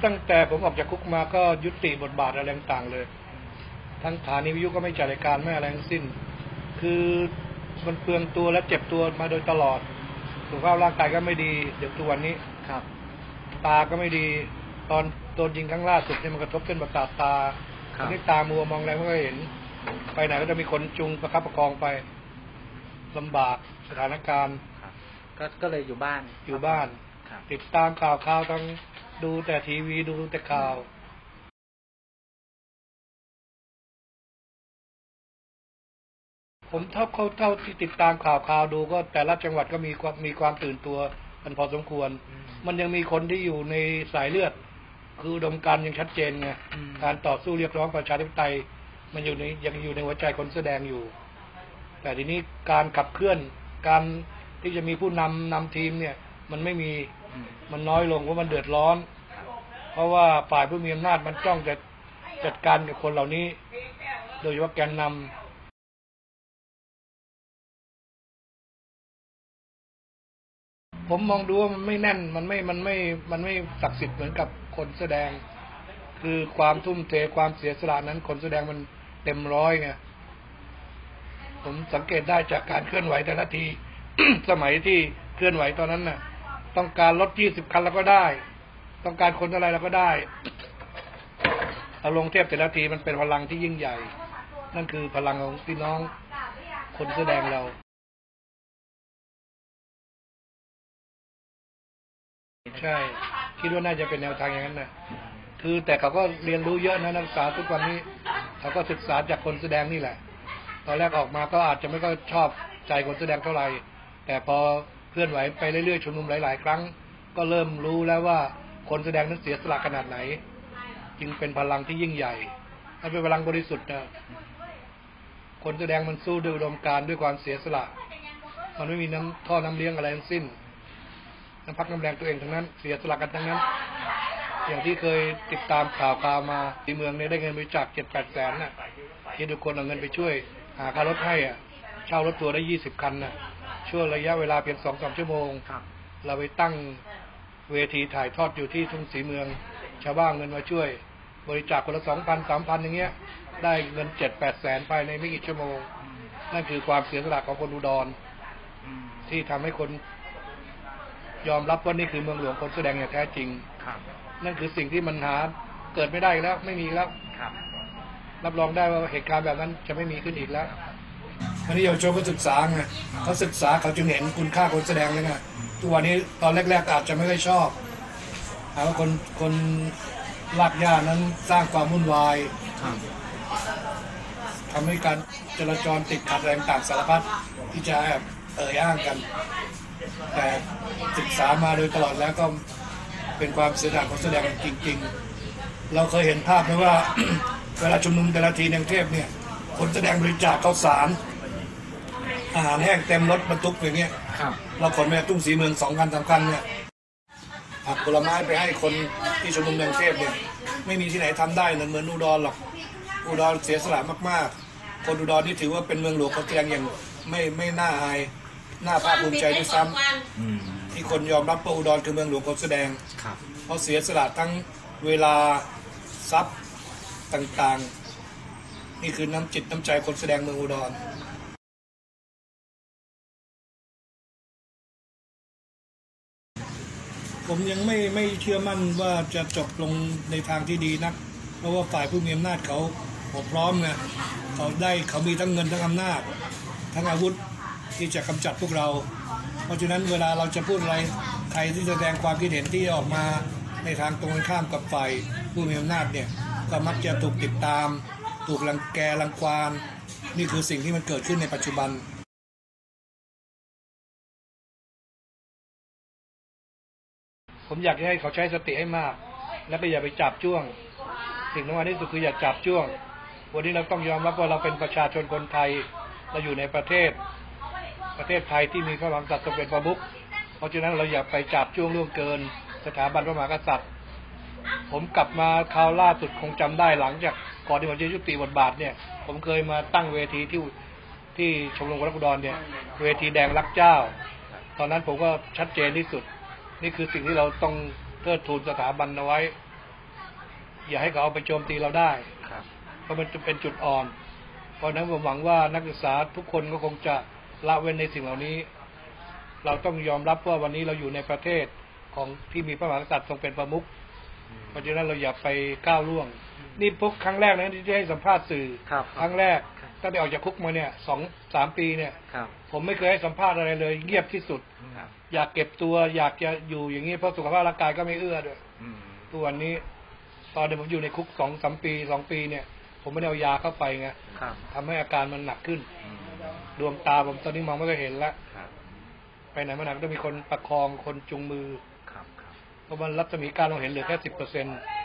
ตั้งแต่ผมออกจากคุกมาก็ยุติบทบาทอะไรต่างๆเลยทั้งสถานีวิทยุก็ไม่จัดรายการไม่อะไรทั้งสิ้นคือมันเปลืองตัวและเจ็บตัวมาโดยตลอดสุขภาพร่างกายก็ไม่ดีเดี๋ยวตัววันนี้ครับตาก็ไม่ดีตอนโดนยิงครั้งล่าสุดเนี่ยมันกระทบเส้นประสาทตาทีนี้ตามัวมองอะไรไม่ค่อยเห็นไปไหนก็จะมีคนจุงประคับประคองไปลำบากสถานการณ์ก็เลยอยู่บ้านติดตามข่าวทั้งดูแต่ทีวีดูแต่ข่าวผมเท่าที่ติดตามข่าวดูก็แต่ละจังหวัดก็มีความตื่นตัวกันพอสมควรมันยังมีคนที่อยู่ในสายเลือดคืออุดมการณ์ยังชัดเจนไงการต่อสู้เรียกร้องประชาธิปไตยมันยังอยู่ในหัวใจคนแสดงอยู่แต่ทีนี้การขับเคลื่อนการที่จะมีผู้นำทีมเนี่ยมันไม่มีมันน้อยลงเพราะมันเดือดร้อนเพราะว่าฝ่ายผู้มีอำนาจมันจ้องจะจัดการกับคนเหล่านี้โดยเฉพาะแกนนำผมมองดูว่ามันไม่แน่นมันไม่ศักดิ์สิทธิ์เหมือนกับคนแสดงคือความทุ่มเทความเสียสละนั้นคนแสดงมันเต็มร้อยไงผมสังเกตได้จากการเคลื่อนไหวแต่ละที สมัยที่เคลื่อนไหวตอนนั้นน่ะต้องการรถ20 คันแล้วก็ได้ต้องการคนอะไรเราก็ได้เอาลงเทียบแต่ละทีมันเป็นพลังที่ยิ่งใหญ่นั่นคือพลังของพี่น้องคนแสดงเราใช่คิดว่าน่าจะเป็นแนวทางอย่างนั้นนะคือแต่เขาก็เรียนรู้เยอะนะนักศึกษาทุกวันนี้เขาก็ศึกษาจากคนแสดงนี่แหละตอนแรกออกมาก็อาจจะไม่ก็ชอบใจคนแสดงเท่าไหร่แต่พอเคลื่อนไหวไปเรื่อยๆชุมนุมหลายๆครั้งก็เริ่มรู้แล้วว่าคนแสดงนั้นเสียสละขนาดไหนจึงเป็นพลังที่ยิ่งใหญ่และเป็นพลังบริสุทธิ์นะคนแสดงมันสู้ด้วยอุดมการณ์ด้วยความเสียสละมันไม่มีท่อน้ำเลี้ยงอะไรทั้งสิ้นน้ำพักน้ำแรงตัวเองทั้งนั้นเสียสละกันทั้งนั้นอย่างที่เคยติดตามข่าวมาที่เมืองนี้ได้เงินบริจาค 7-8 แสนน่ะที่ทุกคนเอาเงินไปช่วยหาค่ารถให้อ่ะเช่ารถตัวได้20 คันน่ะช่วงระยะเวลาเพียง 2-3 ชั่วโมงเราไปตั้งเวทีถ่ายทอดอยู่ที่ทุ่งศรีเมืองชาวบ้านเงินมาช่วยบริจาคคนละ 2,000-3,000 อย่างเงี้ยได้เงิน 7-8 แสนภายในไม่กี่ชั่วโมงนั่นคือความเสียสละของคนอุดรที่ทำให้คนยอมรับว่านี่คือเมืองหลวงคนแสดงอย่างแท้จริงนั่นคือสิ่งที่มันหาเกิดไม่ได้แล้วไม่มีแล้วรับรองได้ว่าเหตุการณ์แบบนั้นจะไม่มีขึ้นอีกแล้วอันนี้เยาวชนก็ศึกษาไงเขาศึกษาเขาจึงเห็นคุณค่าคนแสดงเลยไงทุกวันนี้ตอนแรกๆอาจจะไม่ค่อยชอบหาว่าคนลากย่านั้นสร้างความวุ่นวายทำให้การจราจรติดขัดแรงต่างสารพัดที่จะอ้างกันแต่ศึกษามาโดยตลอดแล้วก็เป็นความเสียสละของแสดงจริงๆเราเคยเห็นภาพไหมว่า เวลาชุมนุมแต่ละทีในกรุงเทพเนี่ยคนแสดงบริจาคข้าวสารอาหารแห้งเต็มรถบรรทุกอย่างเงี้ยเราขนมาจากทุ่งศรีเมือง2 คัน 3 คันเนี่ยผักผลไม้ไปให้คนที่ชุมนุมในกรุงเทพเนี่ยไม่มีที่ไหนทำได้เหมือนอุดรหรอกอุดรเสียสละมากๆคนอุดรนี่ถือว่าเป็นเมืองหลวงคนแสดงอย่างไม่น่าอายน่าภาคภูมิใจด้วยซ้ำที่คนยอมรับว่าอุดรคือเมืองหลวงคนแสดงเพราะเสียสละทั้งเวลาทรัพย์ต่างๆนี่คือน้ำจิตน้ำใจคนแสดงเมืองอุดรผมยังไม่เชื่อมั่นว่าจะจบลงในทางที่ดีนักเพราะว่าฝ่ายผู้มีอำนาจเขาพร้อมไงเขามีทั้งเงินทั้งอำนาจทั้งอาวุธที่จะกำจัดพวกเราเพราะฉะนั้นเวลาเราจะพูดอะไรใครที่แสดงความคิดเห็นที่ออกมาในทางตรงกันข้ามกับฝ่ายผู้มีอำนาจเนี่ยก็มักจะถูกติดตามถูกรังแกรังควานนี่คือสิ่งที่มันเกิดขึ้นในปัจจุบันผมอยากให้เขาใช้สติให้มากแล้วก็อย่าไปจับจ้วงสิ่งสำคัญที่สุดคืออย่าจับจ้วงวันนี้เราต้องยอมรับว่าเราเป็นประชาชนคนไทยเราอยู่ในประเทศไทยที่มีพระมหากษัตริย์ทรงเป็นประมุขเพราะฉะนั้นเราอย่าไปจับจ้วงล่วงเกินสถาบันพระมหากษัตริย์ผมกลับมาคราวล่าสุดคงจำได้หลังจากก่อนที่ผมจะยุติบทบาทเนี่ยผมเคยมาตั้งเวทีที่ชมรมคนรักอุดรเนี่ยเวทีแดงรักเจ้าตอนนั้นผมก็ชัดเจนที่สุดนี่คือสิ่งที่เราต้องเทิดทูนสถาบันเอาไว้อย่าให้เขาเอาไปโจมตีเราได้ครับเพราะมันจะเป็นจุดอ่อน เพราะฉะนั้นผมหวังว่านักศึกษาทุกคนก็คงจะละเว้นในสิ่งเหล่านี้ เราต้องยอมรับว่าวันนี้เราอยู่ในประเทศของที่มีพระมหากษัตริย์ทรงเป็นประมุขเพราะฉะนั้นเราอย่าไปก้าวล่วง นี่พบครั้งแรกนะที่ได้ให้สัมภาษณ์สื่อครับครั้งแรกตั้งแต่ออกจากคุกมาเนี่ย2-3 ปีเนี่ยครับผมไม่เคยให้สัมภาษณ์อะไรเลย เงียบที่สุดครับอยากเก็บตัวอยากจะอยู่อย่างนี้เพราะสุขภาพร่างกายก็ไม่เอื้อด้วยอืมทุกวันนี้ตอนเดี๋ยวผมอยู่ในคุก2-3 ปี2 ปีเนี่ยผมไม่ได้เอายาเข้าไปไงครับทำให้อาการมันหนักขึ้นอืมดวงตาผมตอนนี้มองไม่ค่อยเห็นแล้วครับไปไหนมาไหนก็ต้องมีคนประคองคนจูงมือครับครับเพราะมันรัศมีการเราเห็นเหลือแค่10%เ